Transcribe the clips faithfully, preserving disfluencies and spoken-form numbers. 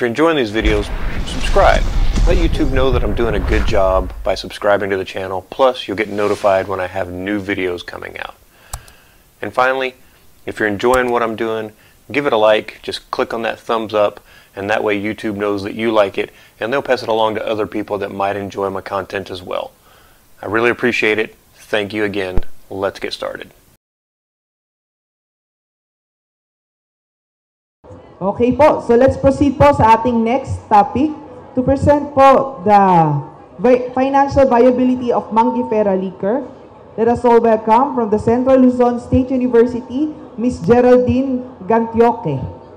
If you're enjoying these videos, subscribe. Let YouTube know that I'm doing a good job by subscribing to the channel. Plus, you'll get notified when I have new videos coming out. And finally, if you're enjoying what I'm doing, give it a like. Just click on that thumbs up, and that way YouTube knows that you like it, and they'll pass it along to other people that might enjoy my content as well. I really appreciate it. Thank you again. Let's get started. Okay po, so let's proceed po sa ating next topic to present po the vi financial viability of Mangifera Liquor. Let us all welcome from the Central Luzon State University, Miss Geraldine Gantioque.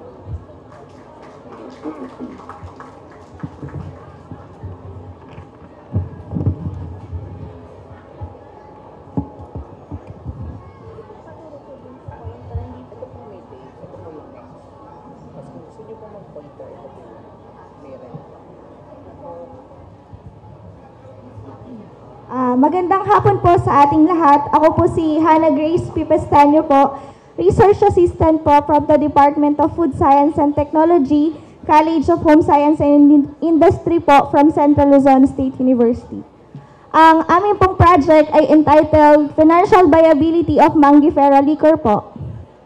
Uh, magandang hapon po sa ating lahat. Ako po si Hannah Grace Pipestanyo po, Research Assistant po from the Department of Food Science and Technology, College of Home Science and Industry po from Central Luzon State University. Ang aming pong project ay entitled Financial Viability of Mangifera Liquor po.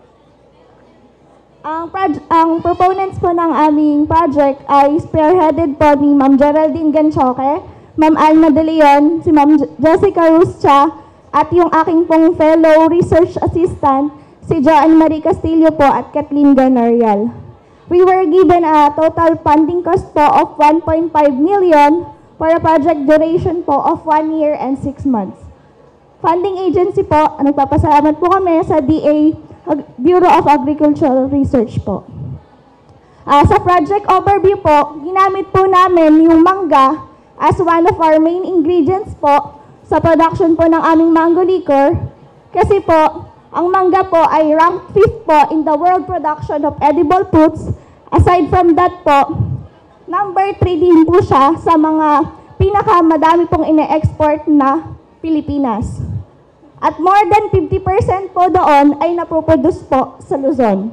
Ang, ang proponents po ng aming project ay spearheaded po ni Ma'am Geraldine Gantioque, Ma'am Alma De Leon, si Ma'am Jessica Ruscha, at yung aking pong fellow research assistant, si Joanne Marie Castillo po at Kathleen Ganarial. We were given a total funding cost po of one point five million for a project duration po of one year and six months. Funding agency po, nagpapasalamat po kami sa D A Bureau of Agricultural Research po. Uh, sa project overview po, ginamit po namin yung mangga as one of our main ingredients po sa production po ng aming mango liquor. Kasi po, ang mangga po ay ranked fifth po in the world production of edible fruits. Aside from that po, number three din po siya sa mga pinakamadami pong ine-export na Pilipinas. At more than fifty percent po doon ay napoproduce po sa Luzon.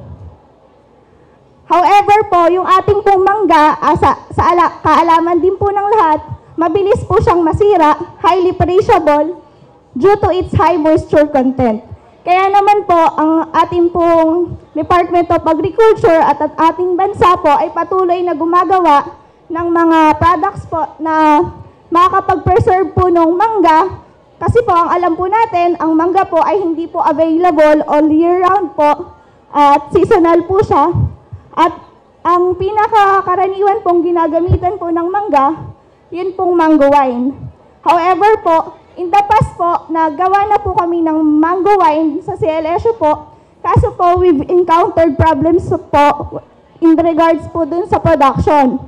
However po, yung ating pong mangga, uh, sa, sa ala, kaalaman din po ng lahat, mabilis po siyang masira, highly perishable, due to its high moisture content. Kaya naman po, ang ating pong Department of Agriculture at at ating bansa po ay patuloy na gumagawa ng mga products po na makakapag-preserve po ng mangga. Kasi po, ang alam po natin, ang mangga po ay hindi po available all year round po at seasonal po siya. At ang pinakakaraniwan pong ginagamitan po ng mangga, yun pong mango wine. However po, in the past po, nagawa na po kami ng mango wine sa C L S U po. Kaso po, we've encountered problems po in regards po dun sa production.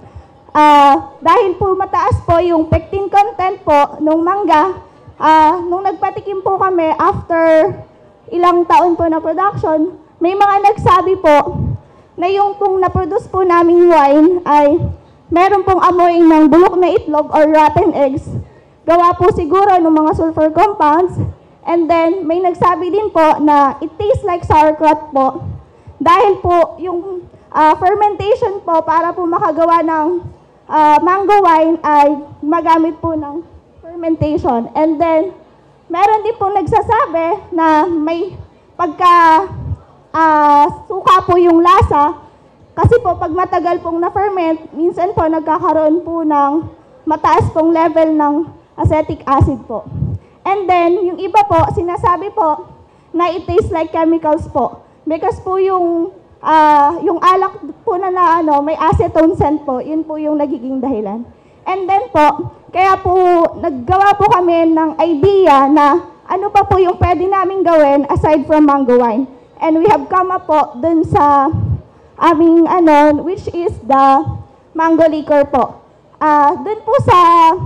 Uh, dahil po mataas po yung pectin content po ng mangga, uh, nung nagpatikim po kami after ilang taon po na production, may mga nagsabi po na yung pong na-produce po naming wine ay meron pong amoy ng bulok na itlog or rotten eggs. Gawa po siguro ng mga sulfur compounds. And then, may nagsabi din po na it tastes like sauerkraut po. Dahil po, yung uh, fermentation po para po makagawa ng uh, mango wine ay magamit po ng fermentation. And then, meron din po nagsasabi na may pagka uh, suka po yung lasa. Kasi po, pag matagal pong na-ferment, minsan po nagkakaroon po ng mataas pong level ng acetic acid po. And then, yung iba po, sinasabi po na it tastes like chemicals po. Because po yung, uh, yung alak po na, na ano, may acetone scent po, yun po yung nagiging dahilan. And then po, kaya po naggawa po kami ng idea na ano pa po yung pwede namin gawin aside from mango wine. And we have come up po dun sa aming ano, which is the mango liquor po. Uh, dun po sa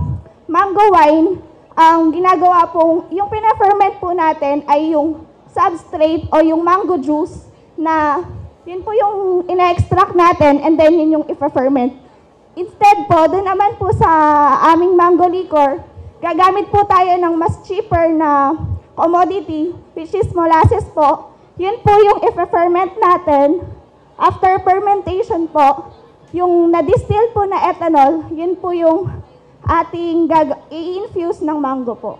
mango wine, ang ginagawa pong, yung pina-ferment po natin ay yung substrate o yung mango juice na yun po yung ina-extract natin and then yun yung i-ferment. Instead po, dun naman po sa aming mango liquor, gagamit po tayo ng mas cheaper na commodity, which is molasses po. Yun po yung i-ferment natin. After fermentation po, yung na-distill po na ethanol, yun po yung ating i-infuse ng mango po.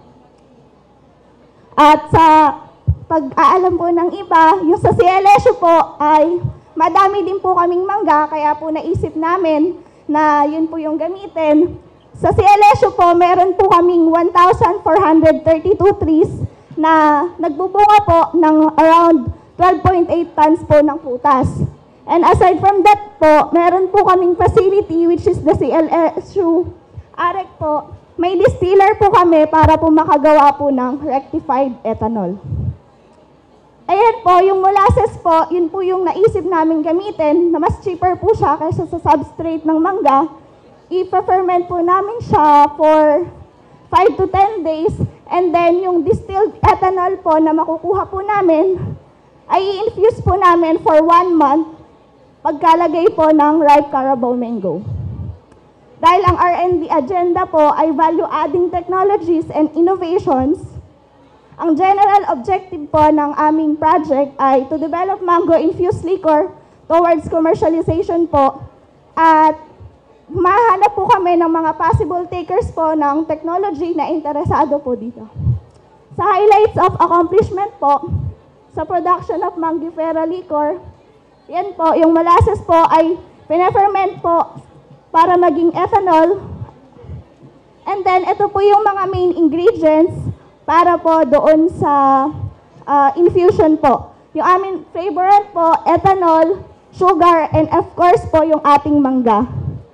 At sa pag-aalam po ng iba, yung sa C L S U po ay madami din po kaming mangga, kaya po naisip namin na yun po yung gamitin. Sa C L S U po, meron po kaming one thousand four hundred thirty-two trees na nagbubunga po ng around twelve point eight tons po ng putas. And aside from that po, meron po kaming facility which is the C L S U A R E C po. May distiller po kami para po makagawa po ng rectified ethanol. Ayan po, yung molasses po, yun po yung naisip namin gamitin na mas cheaper po siya kaysa sa substrate ng mangga. I-ferment po namin siya for five to ten days and then yung distilled ethanol po na makukuha po namin ay i-infuse po namin for one month pagkalagay po ng ripe Carabao mango. Dahil ang R and D agenda po ay value-adding technologies and innovations, ang general objective po ng aming project ay to develop mango-infused liquor towards commercialization po at mahanap po kami ng mga possible takers po ng technology na interesado po dito. Sa highlights of accomplishment po, sa production of Mangifera liquor, yan po, yung molasses po ay pina-ferment po para maging ethanol. And then, ito po yung mga main ingredients para po doon sa uh, infusion po. Yung aming favorite po, ethanol, sugar, and of course po yung ating mangga.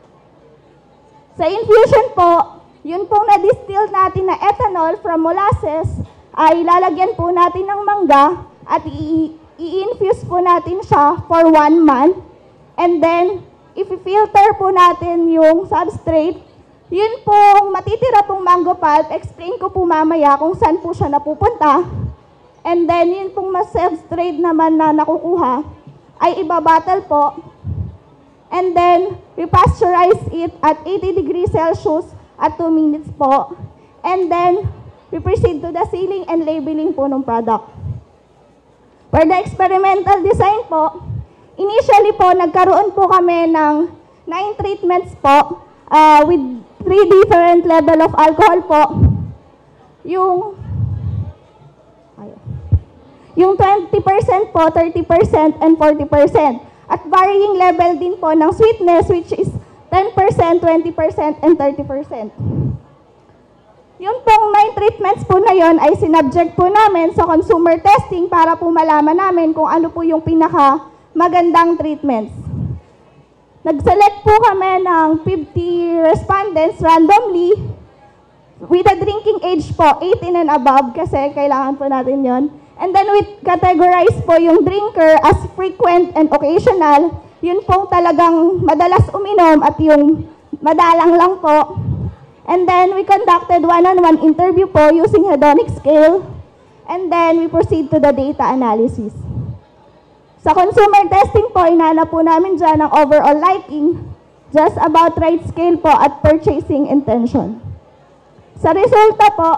Sa infusion po, yun pong na-distill natin na ethanol from molasses ay lalagyan po natin ng mangga at i-infuse po natin siya for one month. And then, if-filter po natin yung substrate, yun pong matitira pong mango pulp, explain ko po mamaya kung saan po siya napupunta. And then, yun pong mas substrate naman na nakukuha, ay ibabattle po. And then, we pasteurize it at eighty degrees Celsius at two minutes po. And then, we proceed to the sealing and labeling po ng product. For the experimental design po, initially po, nagkaroon po kami ng nine treatments po uh, with three different level of alcohol po. Yung, yung twenty percent po, thirty percent, and forty percent. At varying level din po ng sweetness which is ten percent, twenty percent, and thirty percent. Yung pong nine treatments po na yon ay sinubject po namin sa consumer testing para po malaman namin kung ano po yung pinaka magandang treatments. Nag-select po kami ng fifty respondents randomly with a drinking age po, eighteen and above kasi kailangan po natin yon. And then we categorize po yung drinker as frequent and occasional. Yun pong talagang madalas uminom at yung madalang lang po. And then we conducted one-on-one interview po using hedonic scale. And then we proceed to the data analysis. Sa consumer testing po, inanap po namin dyan ang overall liking, just about right scale po at purchasing intention. Sa resulta po,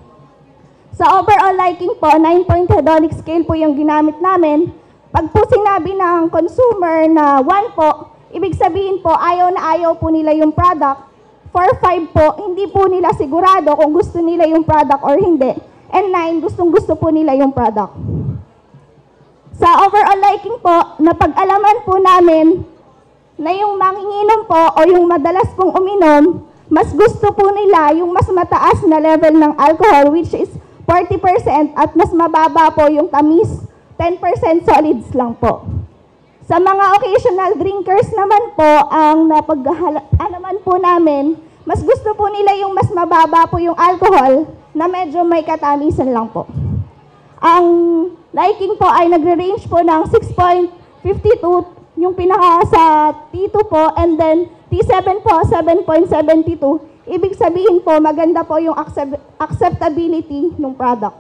sa overall liking po, nine point hedonic scale po yung ginamit namin. Pag po sinabi ng consumer na one po, ibig sabihin po ayaw na ayaw po nila yung product. For five po, hindi po nila sigurado kung gusto nila yung product or hindi. And nine, gustong gusto po nila yung product. Sa overall liking po, napag-alaman po namin na yung manginginom po o yung madalas pong uminom, mas gusto po nila yung mas mataas na level ng alcohol which is forty percent at mas mababa po yung tamis, ten percent solids lang po. Sa mga occasional drinkers naman po, ang napag-alaman po namin, mas gusto po nila yung mas mababa po yung alcohol na medyo may katamisan lang po. Ang liking po ay nagre-range po ng six point five two, yung pinaka sa T two po, and then T seven po, seven point seven two. Ibig sabihin po, maganda po yung accept acceptability ng product.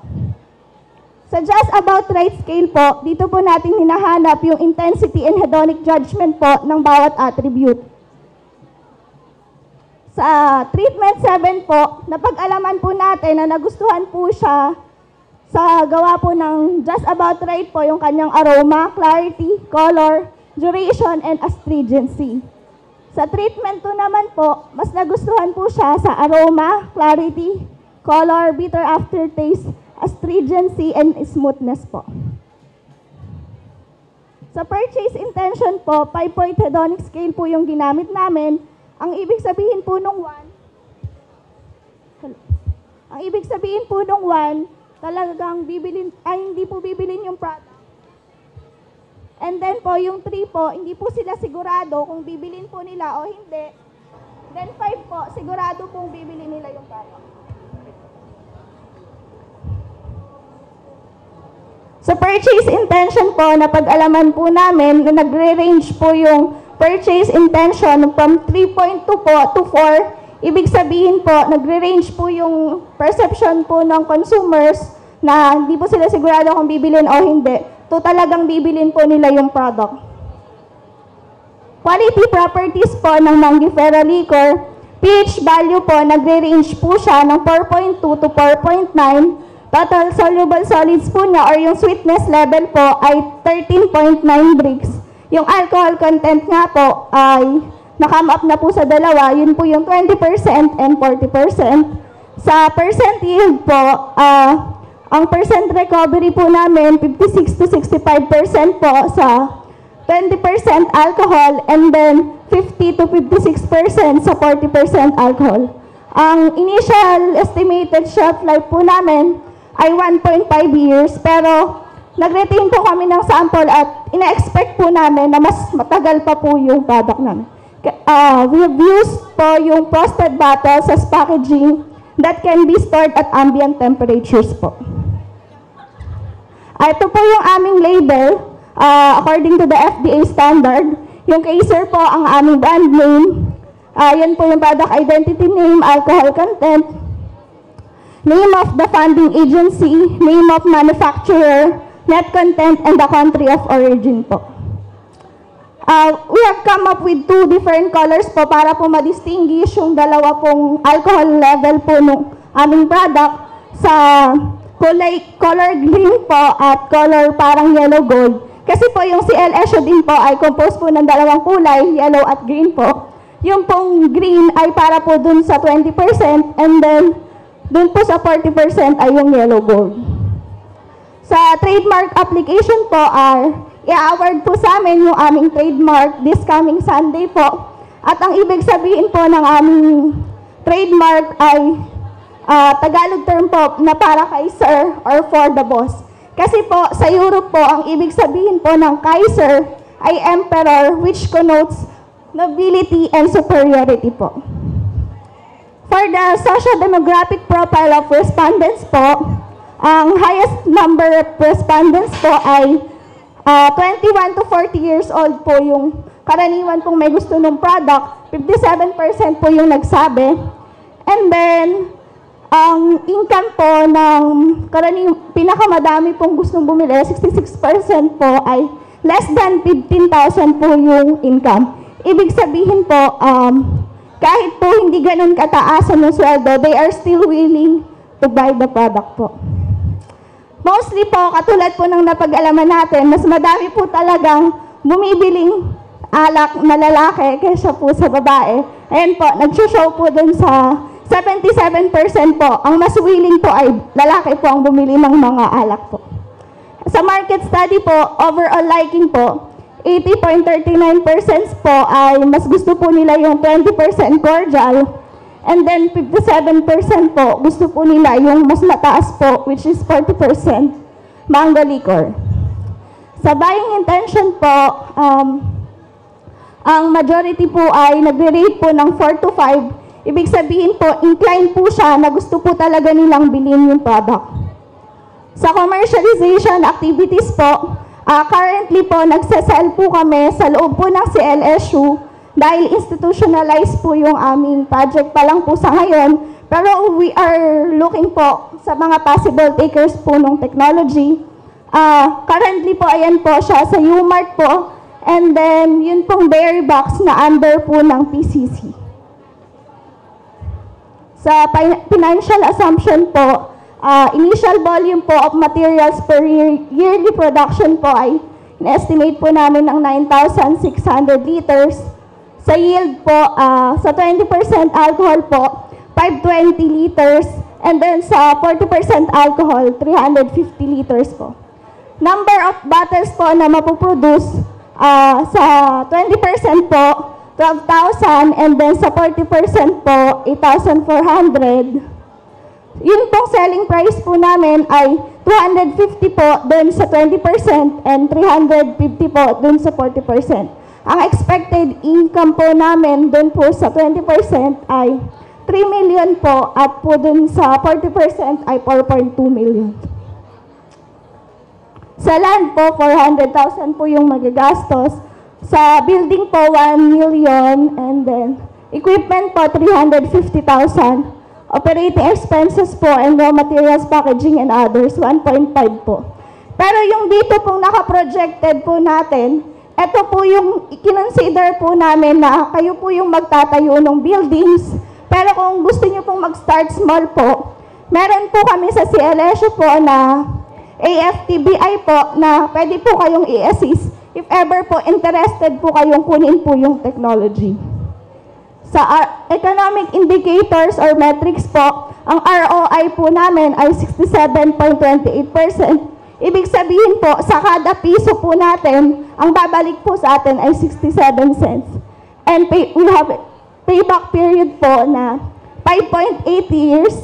Sa just about right scale po, dito po natin hinahanap yung intensity and hedonic judgment po ng bawat attribute. Sa treatment seven po, napag-alaman po natin na nagustuhan po siya sa gawa po ng just about right po yung kanyang aroma, clarity, color, duration, and astringency. Sa treatment two naman po, mas nagustuhan po siya sa aroma, clarity, color, bitter aftertaste, astringency, and smoothness po. Sa purchase intention po, five-point hedonic scale po yung ginamit namin. Ang ibig sabihin po nung one, ang ibig sabihin po nung one, talagang bibilin, ay hindi po bibilin yung product. And then po, yung three po, hindi po sila sigurado kung bibilin po nila o hindi. Then five po, sigurado pong bibili nila yung product. Sa purchase intention po, napag-alaman po namin na nagre-range po yung purchase intention from three point two po to four. Ibig sabihin po, nagre-range po yung perception po ng consumers na hindi po sila sigurado kung bibilin o hindi. To talagang bibilin po nila yung product. Quality properties po ng Mangifera Liquor, pH value po, nagre-range po siya ng four point two to four point nine. Total soluble solids po niya or yung sweetness level po ay thirteen point nine brix. Yung alcohol content nga po ay nakam up na po sa dalawa, yun po yung twenty percent and forty percent. Sa percent yield po, ah, uh, ang percent recovery po namin, fifty-six to sixty-five percent po sa twenty percent alcohol and then fifty to fifty-six percent sa forty percent alcohol. Ang initial estimated shelf life po namin ay one point five years pero nag-retain po kami ng sample at ina-expect po namin na mas matagal pa po yung product namin. Uh, we have used po yung frosted bottles as packaging that can be stored at ambient temperatures po. Uh, ito po yung aming label, uh, according to the F D A standard. Yung Kaiser po ang aming brand name. Uh, yan po yung product identity name, alcohol content, name of the funding agency, name of manufacturer, net content, and the country of origin po. Uh, we have come up with two different colors po para po ma-distinguish yung dalawa pong alcohol level po ng aming product sa kulay, color green po at color parang yellow gold. Kasi po yung C L S din po ay composed po ng dalawang kulay, yellow at green po. Yung pong green ay para po dun sa twenty percent and then dun po sa forty percent ay yung yellow gold. Sa trademark application po ay i-award po sa amin yung aming trademark this coming Sunday po. At ang ibig sabihin po ng aming trademark ay Uh, Tagalog term po na para kay sir or for the boss. Kasi po sa Europe po, ang ibig sabihin po ng Kaiser ay emperor which connotes nobility and superiority po. For the social demographic profile of respondents po, ang highest number of respondents po ay uh, twenty-one to forty years old po yung karaniwan pong may gusto ng product. fifty-seven percent po yung nagsabi. And then, ang income po ng karaniwang pinakamadami pong gustong bumili, sixty-six percent po ay less than fifteen thousand po yung income. Ibig sabihin po, um, kahit po hindi ganun kataasan ng sweldo, they are still willing to buy the product po. Mostly po, katulad po ng napag-alaman natin, mas madami po talagang bumibiling alak na lalaki kaysa po sa babae. Ayan po, nag-show po dun sa seventy-seven percent po, ang mas willing po ay lalaki po ang bumili ng mga alak po. Sa market study po, overall liking po, eighty point three nine percent po ay mas gusto po nila yung twenty percent cordial and then fifty-seven percent po gusto po nila yung mas mataas po which is forty percent mango liquor. Sa buying intention po, um, ang majority po ay nagre-rate po ng four to five. Ibig sabihin po, inclined po siya na gusto po talaga nilang bilhin yung product. Sa commercialization activities po, uh, currently po, nagsasell po kami sa loob po ng C L S U dahil institutionalized po yung aming project pa lang po sa ngayon. Pero we are looking po sa mga possible takers po ng technology. Uh, currently po, ayan po siya sa U-Mart po. And then, yun pong dairy box na under po ng P C C. Sa financial assumption po, uh, initial volume po of materials per year, yearly production po ay in-estimate po namin ng nine thousand six hundred liters. Sa yield po, uh, sa twenty percent alcohol po, five hundred twenty liters. And then sa forty percent alcohol, three hundred fifty liters po. Number of bottles po na mapoproduce, uh, sa twenty percent po, twelve thousand. And then sa forty percent po, eight thousand four hundred. Yun pong selling price po namin ay two hundred fifty po dun sa twenty percent and three hundred fifty po dun sa forty percent. Ang expected income po namin dun po sa twenty percent ay three million po at po dun sa forty percent ay four point two million. Sa land po, four hundred thousand po yung magagastos. Sa building po, one million. And then, equipment po, three hundred fifty thousand. Operating expenses po and raw materials, packaging and others, one point five po. Pero yung dito pong nakaprojected po natin, ito po yung i-consider po namin na kayo po yung magtatayo ng buildings. Pero kung gusto nyo pong mag-start small po, meron po kami sa C L S U po na A F T B I po na pwede po kayong i-assist if ever po interested po kayong kunin po yung technology. Sa economic indicators or metrics po, ang R O I po namin ay sixty-seven point two eight percent. Ibig sabihin po, sa kada piso po natin, ang babalik po sa atin ay sixty-seven cents. And pay, we have payback period po na five point eight years.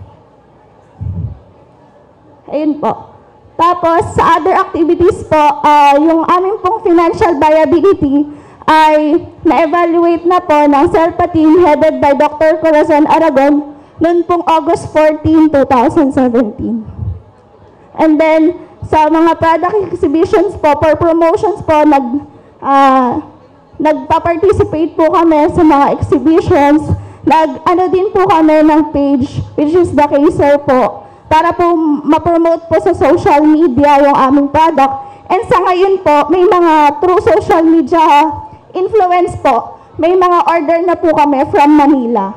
Ayun po. Tapos, sa other activities po, uh, yung aming pong financial viability ay na-evaluate na po ng SELPA team headed by Doctor Corazon Aragon noon pong August fourteenth, two thousand seventeen. And then, sa mga product exhibitions po, for promotions po, nag, uh, nagpa-participate po kami sa mga exhibitions. Nag, ano din po kami ng page, which is the Kaiser po, para po ma-promote po sa social media yung aming product. And sa ngayon po, may mga true social media influence po, may mga order na po kami from Manila.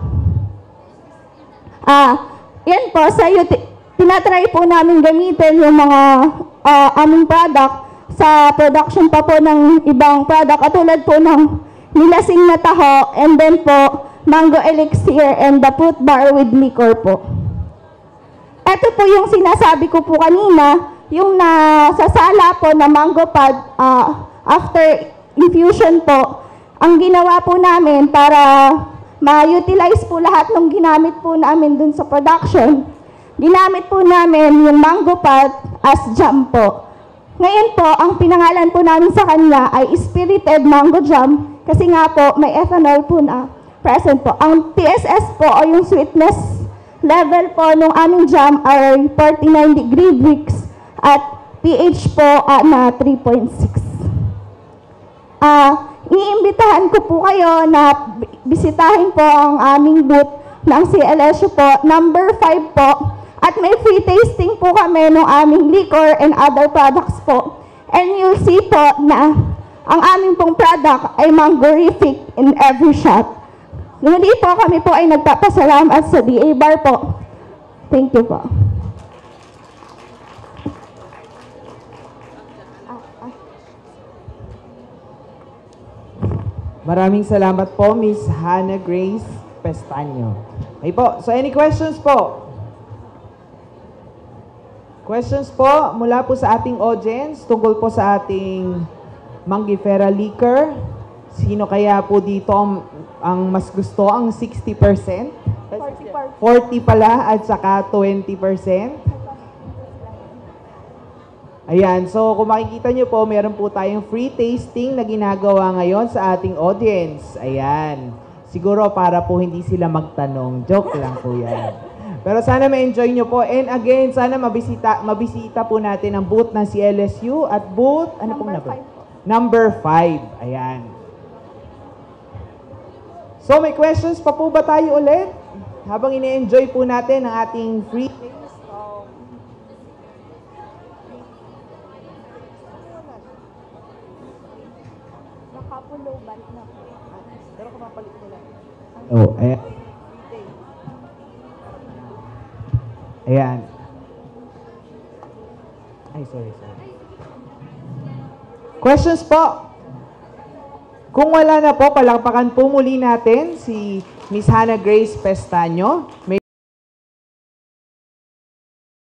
Ah, yan po, sa tinatry po namin gamitin yung mga uh, aming product sa production pa po ng ibang product, katulad po ng nilasing na taho, and then po, mango elixir and the fruit bar with liquor po. Ito po yung sinasabi ko po kanina, yung nasasala po na mango pad uh, after infusion po, ang ginawa po namin para ma-utilize po lahat ng ginamit po namin dun sa production, ginamit po namin yung mango pad as jam po. Ngayon po, ang pinangalan po namin sa kanya ay spirited mango jam kasi nga po may ethanol po na present po. Ang T S S po o yung sweetness level po ng aming jam ay forty-nine degree Brix at pH po uh, na three point six. Ah, uh, iniimbitahan ko po kayo na bisitahin po ang aming booth ng C L S U po, number five po. At may free tasting po kami ng aming liquor and other products po. And you'll see po na ang aming pong product ay mangorific in every shot. Muli po kami po ay nagpapasalamat sa D A Bar po. Thank you po. Maraming salamat po, Miss Hannah Grace Pestaño. Okay po, so any questions po? Questions po mula po sa ating audience tungkol po sa ating Mangifera liquor. Sino kaya po dito ang, ang mas gusto ang sixty percent? forty pala at saka twenty percent. Ayan, so kung makikita nyo po, meron po tayong free tasting na ginagawa ngayon sa ating audience. Ayan, siguro para po hindi sila magtanong. Joke lang po yan. Pero sana ma-enjoy nyo po. And again, sana mabisita, mabisita po natin ang booth ng C L S U at booth, ano pong number? Number five. Ayan. So may questions pa po ba tayo ulit? Habang ini-enjoy po natin ang ating free taste. Nakapuloban na po. Pero kung mapalit nila. Oh, ayan. Ayan. Ay, sorry, sorry. Questions po? Kung wala na po, palakpakan po muli natin si Miss Hannah Grace Pestaño. May